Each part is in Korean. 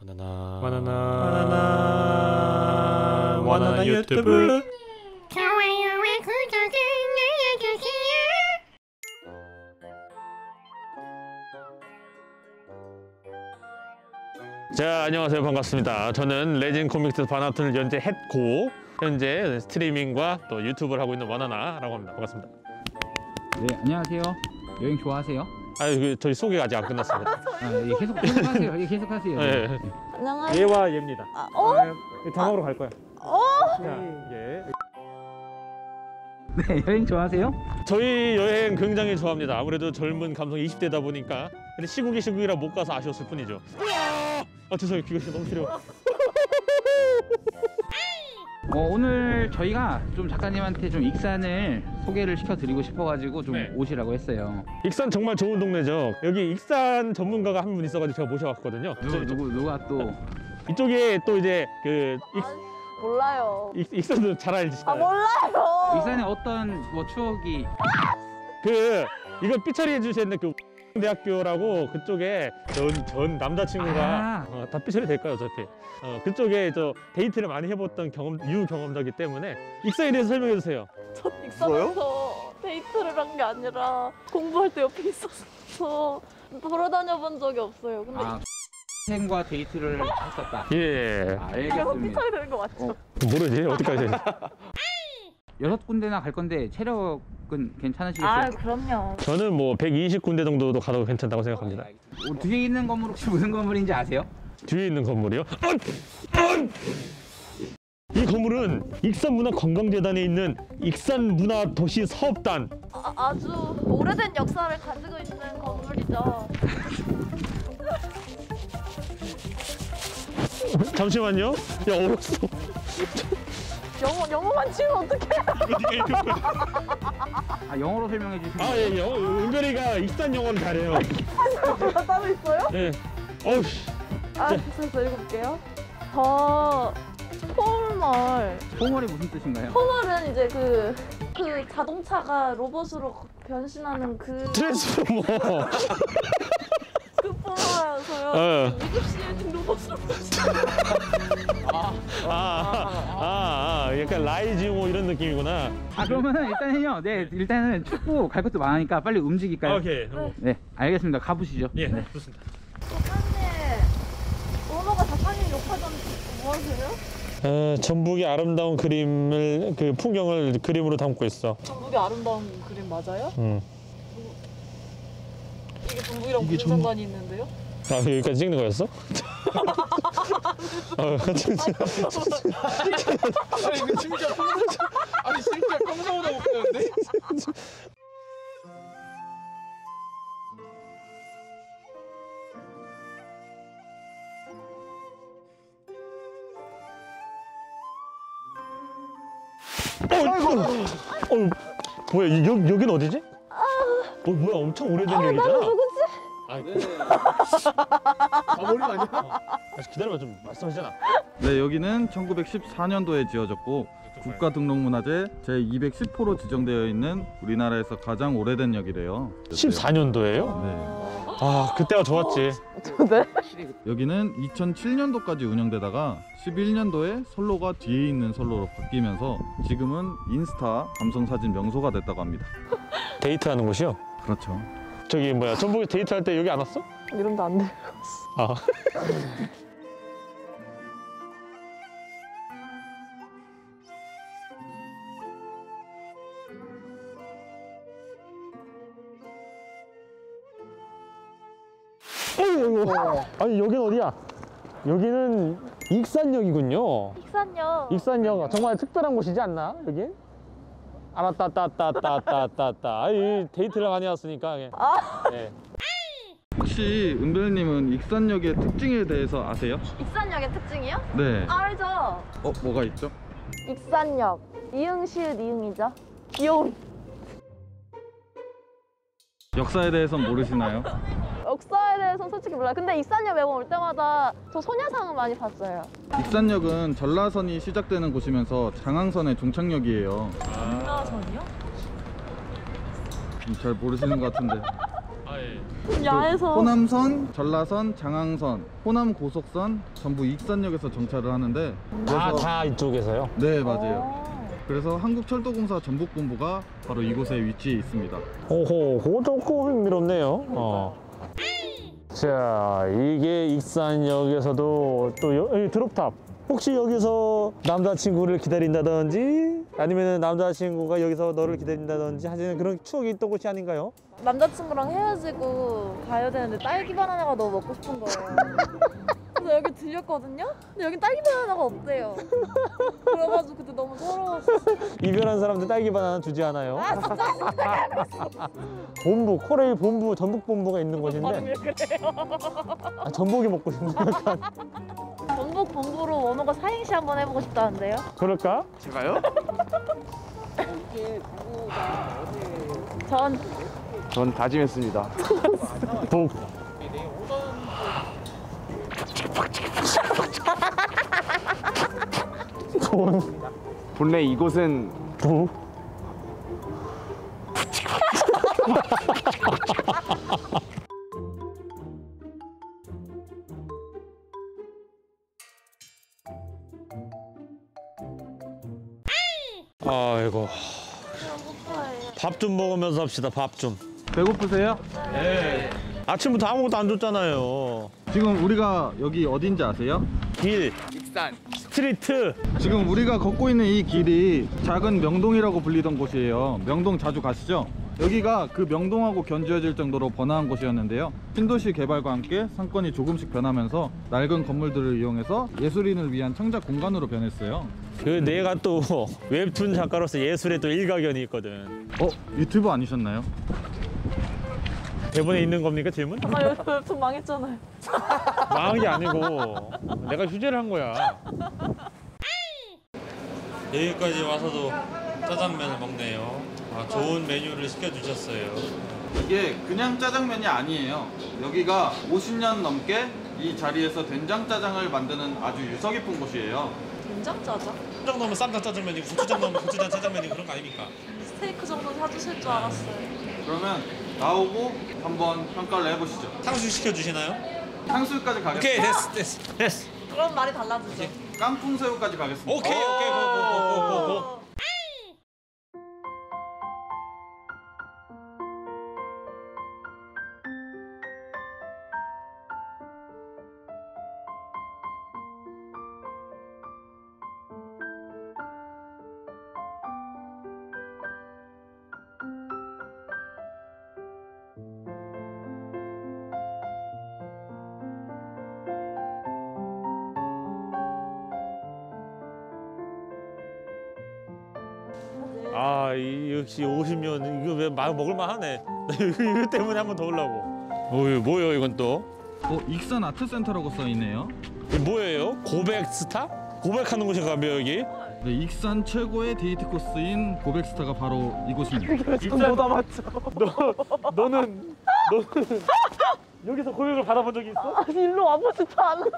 바나나 유튜브. 좋아요와 구독을 눌러주세요. 자, 안녕하세요. 반갑습니다. 저는 레진 코믹스 바나톤을 현재 했고 현재 스트리밍과 또 유튜브를 하고 있는 와나나라고 합니다. 반갑습니다. 네, 안녕하세요. 여행 좋아하세요? 저희 소개가 아직 안 끝났습니다. 예, 계속하세요. 예, 계속하세요. 네. 네. 안녕하세요. 얘와 얘입니다. 장어로 갈 거야. 자, 예. 네, 여행 좋아하세요? 저희 여행 굉장히 좋아합니다. 아무래도 젊은 감성 20대다 보니까. 근데 시국이라 못 가서 아쉬웠을 뿐이죠. 죄송해요. 귀가 너무 시려워. 오늘 저희가 좀 작가님한테 좀 익산을 소개를 시켜드리고 싶어가지고 좀 네. 오시라고 했어요. 익산 정말 좋은 동네죠. 여기 익산 전문가가 한 분 있어가지고 제가 모셔왔거든요. 누가 또 이쪽에 또 이제 그 몰라요. 익산도 잘 알지? 몰라요. 익산에 어떤 뭐 추억이 이거 삐처리 해주셨는데 그 대학교라고 그쪽에 전 남자친구가 다 삐처리 될까요 어차피 그쪽에 데이트를 많이 해봤던 유경험자이기 때문에 익산에 대해서 설명해 주세요. 전 익산에서 데이트를 한 게 아니라 공부할 때 옆에 있었어. 돌아다녀본 적이 없어요. 근데 생과 데이트를 했었다. 예. 계속 알겠습니다. 삐처리 되는 거 맞죠? 모르지 어디까지. 6군데나 갈 건데 체력은 괜찮으시겠어요? 그럼요. 저는 뭐 120군데 정도도 가도 괜찮다고 생각합니다. 뒤에 있는 건물 혹시 무슨 건물인지 아세요? 뒤에 있는 건물이요? 이 건물은 익산문화관광재단에 있는 익산문화도시사업단. 아주 오래된 역사를 가지고 있는 건물이죠. 잠시만요. 야 얼었어. 영어만 치면 어떡해? 영어로 설명해 주시면. 예. 은별이가 익산 영어를 잘해요. 따로 있어요? 네. 어우씨. 됐어. 읽어볼게요. 더 포멀. 포멀이 무슨 뜻인가요? 포멀은 이제 그 자동차가 로봇으로 변신하는 트랜스포머. 그 포멀이어서요. 미급시에는 로봇으로 약간 라이징호 이런 느낌이구나. 그러면은 일단은요. 네, 일단은 춥고 갈 것도 많으니까 빨리 움직일까요? 오케이. 네, 알겠습니다. 가보시죠. 예, 네. 좋습니다. 작가님, 오너가 작가님 욕하던 뭐 하세요? 전북의 아름다운 그림을 풍경을 그림으로 담고 있어. 전북이 아름다운 그림 맞아요? 이게 전북이랑 무슨 상관이 있는데요? 여기까지 찍는 거였어? 진짜 평소보다 못하는데? 뭐야 여긴 어디지? 뭐야 엄청 오래된 얘기잖아. 누구지? 가버림 아니야? 기다려봐 좀 말씀하시잖아. 네, 여기는 1914년도에 지어졌고 국가등록문화재 제210호로 지정되어 있는 우리나라에서 가장 오래된 역이래요. 14년도예요? 네. 그때가 좋았지. 네? 여기는 2007년도까지 운영되다가 11년도에 선로가 뒤에 있는 선로로 바뀌면서 지금은 인스타 감성사진 명소가 됐다고 합니다. 데이트하는 곳이요? 그렇죠. 저기 뭐야 전북에 데이트할 때 여기 안 왔어? 이런데 안 돼. 아니 여긴 어디야? 여기는 익산역이군요. 익산역. 익산역 정말 특별한 곳이지 않나 여긴? 따따따따따따따. 이 데이트를 많이 왔으니까. 네. 혹시 은별님은 익산역의 특징에 대해서 아세요? 익산역의 특징이요? 네. 알죠. 뭐가 있죠? 익산역. 이응시읒 이응이죠. 귀여운. 역사에 대해서는 모르시나요? 역사에 대해서는 솔직히 몰라요. 근데 익산역 매번 올 때마다 저 소녀상은 많이 봤어요. 익산역은 전라선이 시작되는 곳이면서 장항선의 종착역이에요. 전라선이요? 잘 모르시는 것 같은데. 좀 야해서. 호남선, 전라선, 장항선, 호남 고속선 전부 익산역에서 정차를 하는데 다 이쪽에서요? 네, 맞아요. 그래서 한국철도공사 전북본부가 바로 이곳에 위치해 있습니다. 오호, 그거 조금 흥미롭네요. 자, 이게 익산역에서도 또 여기 드롭탑. 혹시 여기서 남자친구를 기다린다든지 아니면 남자친구가 여기서 너를 기다린다든지 하시는 그런 추억이 있던 곳이 아닌가요? 남자친구랑 헤어지고 가야 되는데 딸기 바나나가 너무 먹고 싶은 거예요. 그래서 여기 들렸거든요? 근데 여긴 딸기 바나나가 없대요. 그래가지고 그때 너무 서러웠어. 이별한 사람들 딸기 바나나 주지 않아요? 아 진짜? 본부, 코레일 본부, 전북 본부가 있는 곳인데 왜 그래요? 아, 전복이 먹고 싶네. 약간. 전북 본부로 원호가 사행시 한번 해보고 싶다는데요? 그럴까? 제가요? 전 다짐했습니다. 북. 본래 이곳은 북. 아이고, 밥 좀 먹으면서 합시다. 밥 좀. 배고프세요? 아침부터 아무것도 안 줬잖아요. 지금 우리가 여기 어딘지 아세요? 길, 익산. 스트리트. 지금 우리가 걷고 있는 이 길이 작은 명동이라고 불리던 곳이에요. 명동 자주 가시죠? 여기가 그 명동하고 견지어질 정도로 번화한 곳이었는데요. 신도시 개발과 함께 상권이 조금씩 변하면서 낡은 건물들을 이용해서 예술인을 위한 창작 공간으로 변했어요. 그 내가 또 웹툰 작가로서 예술에 또 일가견이 있거든. 유튜버 아니셨나요? 대본에 있는 겁니까 질문? 아 여기 좀 망했잖아요. 망한 게 아니고 내가 휴재를 한 거야. 여기까지 와서도 짜장면을 먹네요. 아, 좋은 메뉴를 시켜주셨어요. 이게 그냥 짜장면이 아니에요. 여기가 50년 넘게 이 자리에서 된장짜장을 만드는 아주 유서 깊은 곳이에요. 된장짜장? 쌈장 넣으면 쌈장 짜장면이고 고추장 넣으면 고추장 짜장면이고 그런 거 아닙니까? 스테이크 정도 사주실 줄 알았어요. 그러면 나오고 한번 평가를 해보시죠. 탕수육 시켜주시나요? 탕수육까지 가겠습니다. 오케이, 됐어. 그럼 말이 달라지죠. 깐풍새우까지 가겠습니다. 오케이, 고. 아, 역시 50년 이거 왜 먹을만 하네. 이거 때문에 한 번 더 오려고. 뭐요 이건 또? 익산 아트센터라고 써있네요. 이게 뭐예요? 고백 스타? 고백하는 곳인가요 여기? 네, 익산 최고의 데이트 코스인 고백스타가 바로 이곳입니다. 익산보다 맞죠? 너는 여기서 고백을 받아본 적이 있어? 아니 일로 와보지도 않았어요.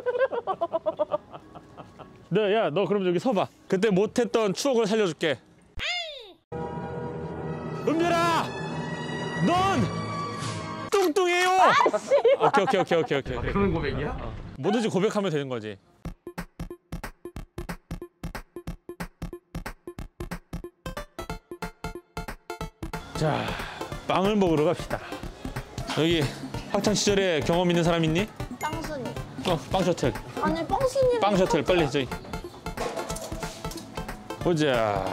네, 야, 너 그럼 여기 서봐. 그때 못했던 추억을 살려줄게. 은별아, 넌 뚱뚱해요. 오케이. 그런 고백이야? 뭐든지 고백하면 되는 거지. 자, 빵을 먹으러 갑시다. 여기 학창 시절에 경험 있는 사람 있니? 빵순이. 빵 셔틀. 아니 빵순이를. 빵 셔틀 빨리 저기. 보자.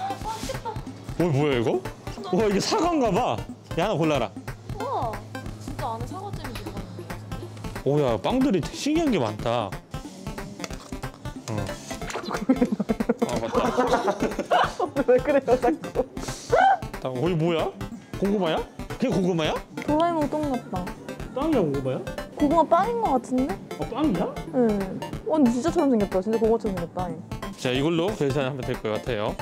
뭐야 이거? 와, 이게 사과인가 봐. 야, 하나 골라라. 우와 진짜 안에 사과잼이 들어가는 거. 오야, 빵들이 신기한 게 많다. 응. 아, 맞다. 왜 그래요 자꾸? 이게 뭐야? 고구마야? 그게 고구마야? 도라에몽 똥 같다. 빵이야, 고구마야? 고구마 빵인 거 같은데? 빵이야? 응. 근데 진짜처럼 생겼다. 진짜 고구마처럼 생겼다. 자, 이걸로 계산하면 될 것 같아요.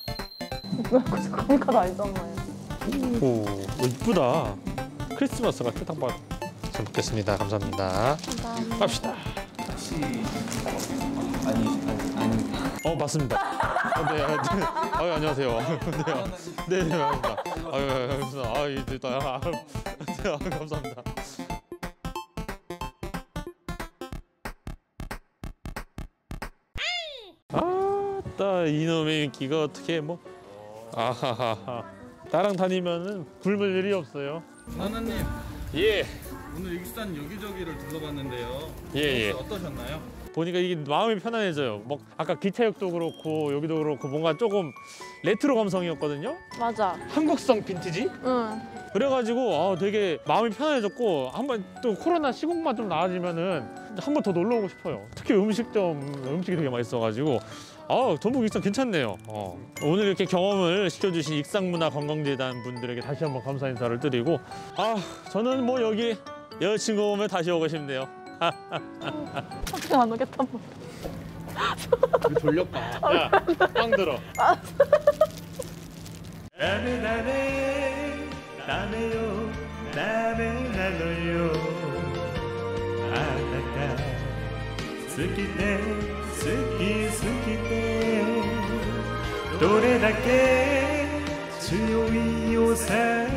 그러니까 알잖아요. 오, 이쁘다. 크리스마스 같아, 딱 봐도. 잘 먹겠습니다. 감사합니다. 갑시다. 아니. 맞습니다. 네, 안녕하세요. 네, 반갑습니다. 반갑습니다. 감사합니다. 아따 이놈의 인기가 어떻게 뭐 아하하하 나랑 다니면은 굶을 일이 없어요. 나나님, 예. 오늘 익산 여기저기를 둘러봤는데요. 예. 혹시 어떠셨나요? 보니까 이게 마음이 편안해져요. 뭐 아까 기차역도 그렇고 여기도 그렇고 뭔가 조금 레트로 감성이었거든요. 맞아. 한국성 빈티지? 응. 그래가지고 되게 마음이 편안해졌고 한번 또 코로나 시국만 좀 나아지면은 한 번 더 놀러 오고 싶어요. 특히 음식이 되게 맛있어가지고 전북 익산 괜찮네요. 오늘 이렇게 경험을 시켜주신 익산문화관광재단 분들에게 다시 한번 감사 인사를 드리고 저는 뭐 여기 여자친구 오면 다시 오고 싶네요. 어떻게 안 오겠다 뭐. 졸렸다. 야, 빵 들어. 다음에 다음에요 다음에 나눠요 아따까 스키테 스키테 どれだけ強いお酒